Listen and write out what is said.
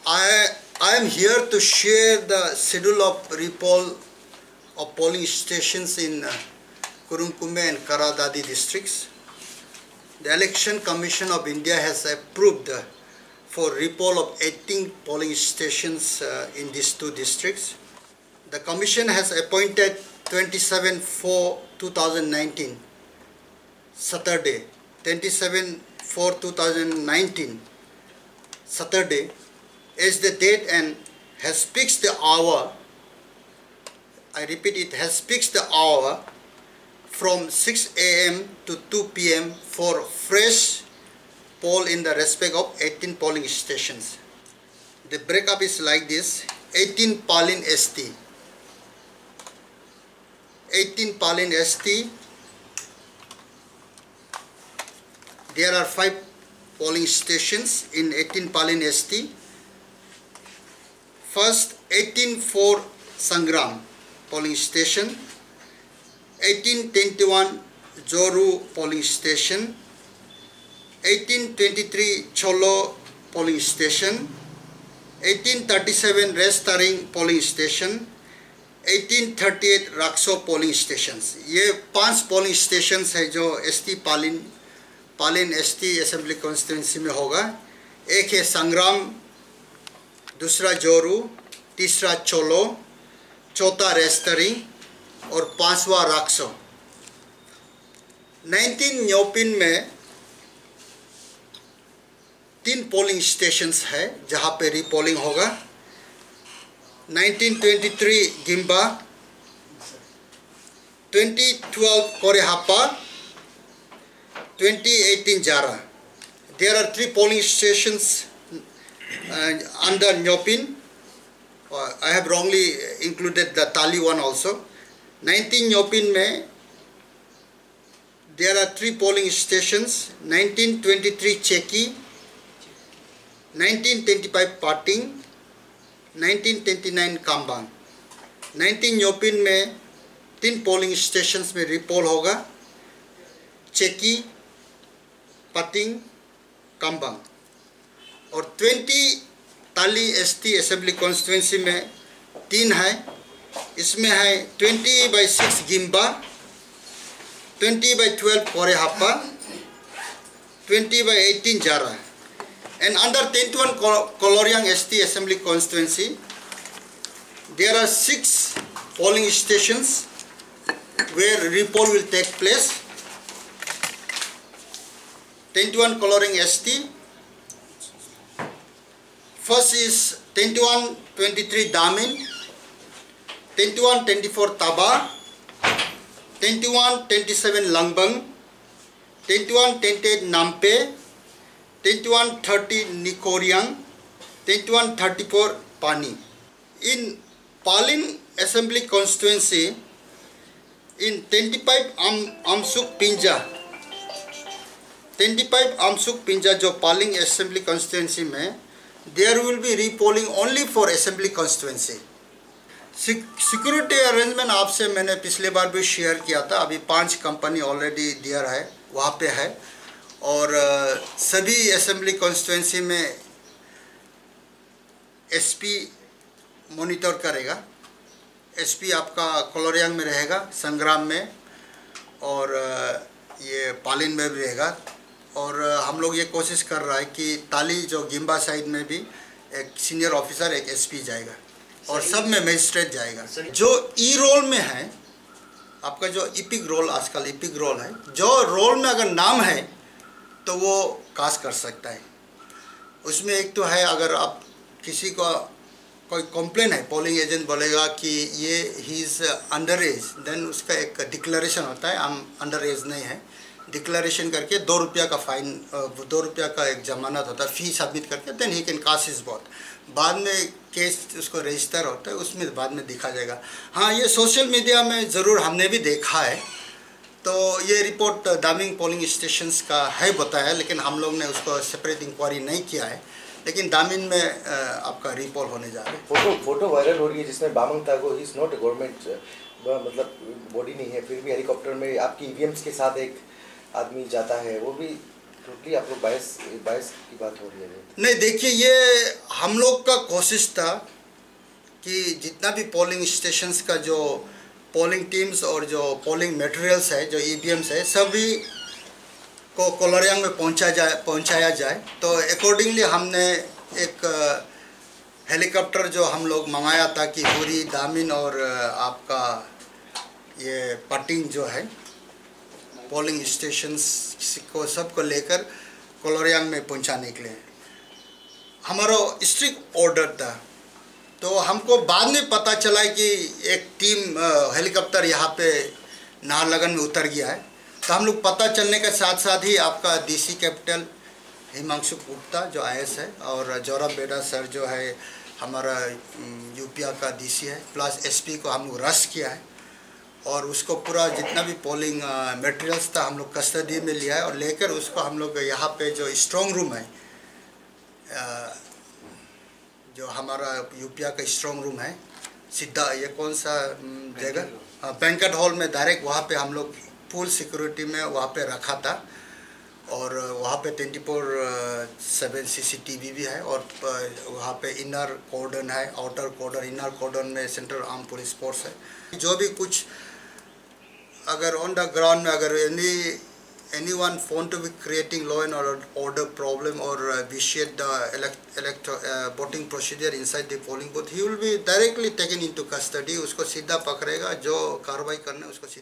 I am here to share the schedule of repoll of polling stations in Kurung Kume and Karadadi districts. The Election Commission of India has approved for repoll of 18 polling stations in these two districts. The Commission has appointed 27/4/2019, Saturday, 27/4/2019, Saturday, as the date and has fixed the hour. I repeat, it has fixed the hour from 6 a.m. to 2 p.m. for fresh poll in the respect of 18 polling stations. The breakup is like this: 18 Palin ST, 18 Palin ST. There are 5 polling stations in 18 Palin ST. First, 18-4 Sangram polling station, 1821 Joru polling station, 1823 Cholo polling station, 1837 Restaring polling station, 1838 Rakso polling stations. ये 5 polling stations है जो ST Palin ST assembly constituency में होगा. एक है संग्राम, दूसरा जोरू, तीसरा चोलो, चौथा रेस्टरिंग और 5वां राक्सो. 19 न्योपिन में 3 पोलिंग स्टेशंस है जहां पे रीपोलिंग होगा. 1923 Gimba, 2012 Korehapa, 2018 Jara. There are 3 polling stations under Nyopin. I have wrongly included the Tali one also. 19 Nyopin में there are 3 polling stations: 1923 Cheki, 1925 Pating, 1929 Kambang. 19 Nyopin में 3 polling stations में रिपोल होगा: चेकी, पतिंग, कंबंग. और 20 ताली ST असेंबली कॉन्स्टिट्यूंसी में 3 है. इसमें है 20/6 Gimba, 20/12 Korehapa, 20/18 Jara. And under 21 Koloriang ST Assembly constituency, there are 6 polling stations where repoll will take place. 21 Koloriang ST. First is 21-23 Damin, 21-24 Taba, 21-27 Langbang, 21-28 Nampe, 21-30 Nikoriang, 21-34 Pani. In Palin Assembly constituency, in 25 Amsuk Pinja, 25 Amsuk Pinja जो Palin Assembly constituency में, there will be repolling only for assembly constituency. Security arrangement आपसे मैंने पिछले बार भी share किया था. अभी 5 company already दियर है, वहाँ पे है. और सभी असेंबली कॉन्स्टिट्यूंसी में एसपी मॉनिटर करेगा. एसपी आपका कोलोरियांग में रहेगा, संग्राम में, और ये पालिन में भी रहेगा. और हम लोग ये कोशिश कर रहा है कि ताली जो गिम्बा साइड में भी एक सीनियर ऑफिसर, एक एसपी जाएगा और सब में मजिस्ट्रेट जाएगा. जो ई रोल में है, आपका जो इपिक रोल, आजकल इपिक रोल है, जो रोल में अगर नाम है तो वो कास्ट कर सकता है. उसमें एक तो है, अगर आप किसी को कोई कंप्लेन है, पोलिंग एजेंट बोलेगा कि ये he is under age, then उसका एक डिक्लेरेशन होता है, हम अंडर एज नहीं है, डिक्लेरेशन करके 2 रुपया का फाइन, 2 रुपया का एक जमानत होता है, फी सबमिट करके, then he can cast his vote. बाद में केस उसको रजिस्टर होता है, उसमें बाद में दिखा जाएगा. हाँ, ये सोशल मीडिया में ज़रूर हमने भी देखा है. तो ये रिपोर्ट दामिंग पोलिंग स्टेशंस का है बताया, लेकिन हम लोग ने उसको सेपरेट इंक्वायरी नहीं किया है. लेकिन दामिन में आपका रिपोल होने जा रहा है. फोटो वायरल हो रही है जिसमें Bamang Tago, he is not a government, मतलब बॉडी नहीं है, फिर भी हेलीकॉप्टर में आपकी ईवीएम्स के साथ एक आदमी जाता है, वो भी टोटली आप लोग 22 की बात हो रही है? नहीं, देखिए, ये हम लोग का कोशिश था कि जितना भी पोलिंग स्टेशंस का जो पोलिंग टीम्स और जो पोलिंग मटेरियल्स है, जो ईवीएम्स है, सभी को कोलोरियांग में पहुंचाया जाए। तो अकॉर्डिंगली हमने एक हेलीकॉप्टर जो हम लोग मंगाया था कि हुरी, दामिन और आपका ये पटिंग जो है पोलिंग स्टेशंस को सबको लेकर कोलोरियांग में पहुंचाने के लिए हमारा स्ट्रिक्ट ऑर्डर था। तो हमको बाद में पता चला कि एक टीम हेलीकॉप्टर यहाँ पे नाहरलगुन में उतर गया है। तो हम लोग पता चलने के साथ साथ ही आपका डीसी कैपिटल हिमांशु गुप्ता जो आईएएस है और जौरभ बेड़ा सर जो है हमारा यूपीआ का डीसी है, प्लस एसपी को हम लोग अरेस्ट किया है और उसको पूरा जितना भी पोलिंग मटेरियल्स था हम लोग कस्टडी में लिया है और लेकर उसको हम लोग यहाँ पे जो स्ट्रॉन्ग रूम है, जो हमारा यूपीआ का स्ट्रॉन्ग रूम है, सीधा ये कौन सा जगह, बैंकेट हॉल में डायरेक्ट वहाँ पे हम लोग फुल सिक्योरिटी में वहाँ पे रखा था और वहाँ पे 24/7 CCTV भी है और वहाँ पे इनर कॉर्डन है, आउटर कॉर्डन, इनर कॉर्डन में सेंट्रल आर्म पुलिस फोर्स है। जो भी कुछ अगर ऑन द ग्राउंड में अगर anyone found to be creating law and order problem or vitiate the voting procedure inside the polling booth, he will be directly taken into custody। उसको सीधा पकड़ेगा, जो कार्रवाई करना है उसको